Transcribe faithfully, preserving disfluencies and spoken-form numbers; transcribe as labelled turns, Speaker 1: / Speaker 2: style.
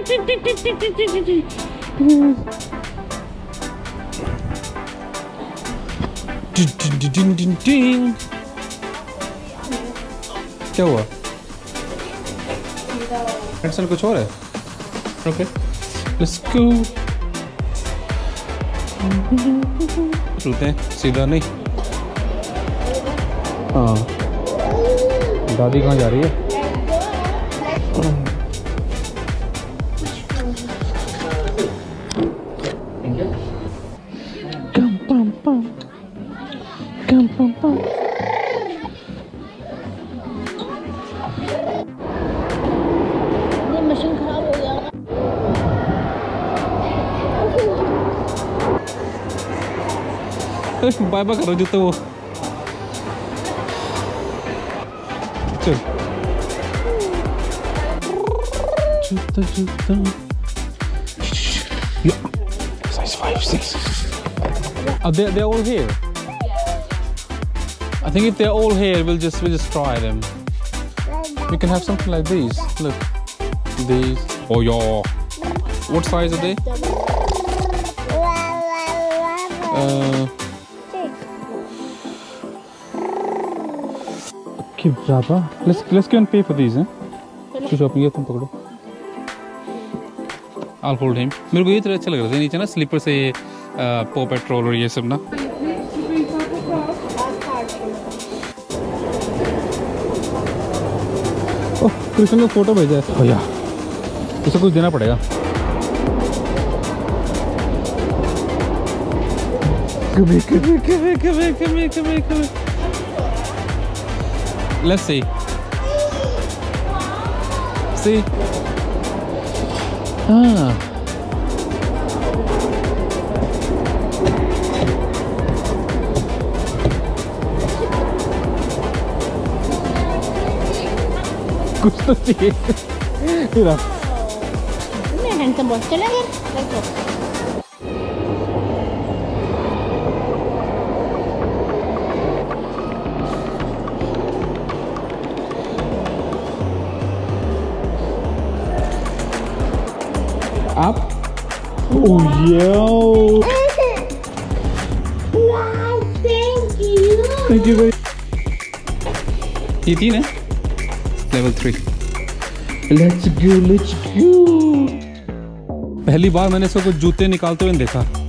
Speaker 1: क्या हुआ? हेडसेट कुछ और है? Okay, let's go. चलते हैं, सीधा नहीं। हाँ, दादी कहाँ जा रही है? कम पम पम, कम पम पम।
Speaker 2: ये मशीन खराब हो गया।
Speaker 1: बाय बाय करो जूते वो। चल जूता जूता। Yeah. Size five, six. Are they they're all here? I think if they're all here, we'll just we'll just try them. We can have something like these. Look, these. Oh yeah. What size are they? Uh. Okay, Baba. Let's let's go and pay for these, हैं? तो shopping है, तुम पकड़ो। I'll hold him. मेरे को ये तरह अच्छा लग रहा था नीचे ना स्लीपर से पॉ पेट्रोल और ये सब ना। ओह, कृष्ण ने फोटो भेजा है। भैया, उसे कुछ देना पड़ेगा। कभी कभी कभी कभी कभी कभी कभी। Let's see. See. Ah. कुछ तो चाहिए। मेरा।
Speaker 2: मैं हैंडसम बॉस चला गया।
Speaker 1: Up. Oh yo!
Speaker 2: Wow, thank you.
Speaker 1: Thank you very. ये तीन है? Level three. Let's go, let's go. पहली बार मैंने इसको कुछ जूते निकालते हुए देखा।